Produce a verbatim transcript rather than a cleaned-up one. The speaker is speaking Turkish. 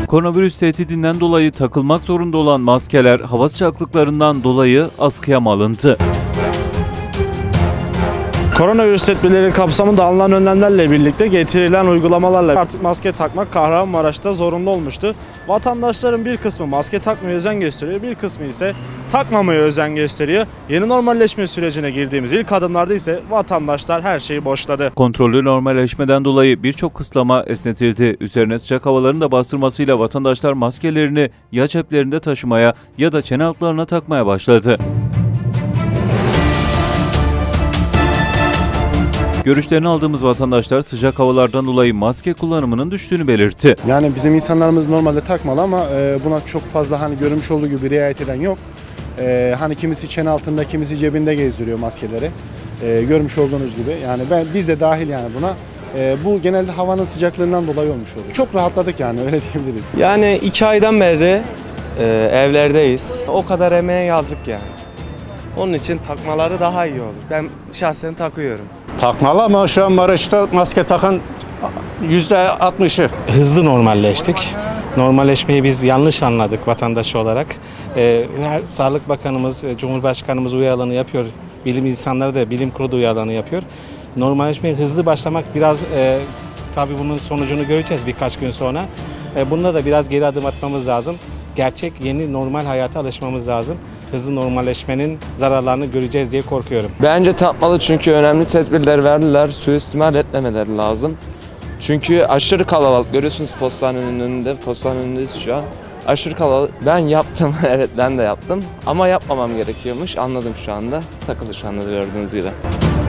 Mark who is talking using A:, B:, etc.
A: Koronavirüs tehdidinden dolayı takılmak zorunda olan maskeler hava sıcaklıklarından dolayı askıya mı alındı?
B: Koronavirüs tedbirleri kapsamında alınan önlemlerle birlikte getirilen uygulamalarla artık maske takmak Kahramanmaraş'ta zorunlu olmuştu. Vatandaşların bir kısmı maske takmaya özen gösteriyor, bir kısmı ise takmamaya özen gösteriyor. Yeni normalleşme sürecine girdiğimiz ilk adımlarda ise vatandaşlar her şeyi boşladı.
A: Kontrollü normalleşmeden dolayı birçok kısıtlama esnetildi. Üzerine sıcak havaların da bastırmasıyla vatandaşlar maskelerini ya ceplerinde taşımaya ya da çene altlarına takmaya başladı. Görüşlerini aldığımız vatandaşlar sıcak havalardan dolayı maske kullanımının düştüğünü belirtti.
C: Yani bizim insanlarımız normalde takmalı ama buna çok fazla hani görmüş olduğu gibi riayet eden yok. Hani kimisi çene altında, kimisi cebinde gezdiriyor maskeleri. Görmüş olduğunuz gibi. Yani ben biz de dahil yani buna. Bu genelde havanın sıcaklığından dolayı olmuş oluyor. Çok rahatladık yani öyle diyebiliriz.
D: Yani iki aydan beri e, evlerdeyiz. O kadar emeğe yazık yani. Onun için takmaları daha iyi olur. Ben şahsen takıyorum.
E: Takmalı ama şu an Maraş'ta maske takan yüzde altmışı.
F: Hızlı normalleştik. Normalleşmeyi biz yanlış anladık vatandaş olarak. Ee, her Sağlık Bakanımız, Cumhurbaşkanımız uyarılarını yapıyor. Bilim insanları da bilim kurulu uyarılarını yapıyor. Normalleşmeye hızlı başlamak biraz, e, tabii bunun sonucunu göreceğiz birkaç gün sonra. E, bunda da biraz geri adım atmamız lazım. Gerçek yeni normal hayata alışmamız lazım. Hızlı normalleşmenin zararlarını göreceğiz diye korkuyorum.
G: Bence takmalı çünkü önemli tedbirler verdiler. Suistimal etmemeleri lazım. Çünkü aşırı kalabalık. Görüyorsunuz postanenin önünde, postanenin önündeyiz şu an. Aşırı kalabalık. Ben yaptım, evet ben de yaptım. Ama yapmamam gerekiyormuş. Anladım şu anda. Takılı şu anda gördüğünüz gibi.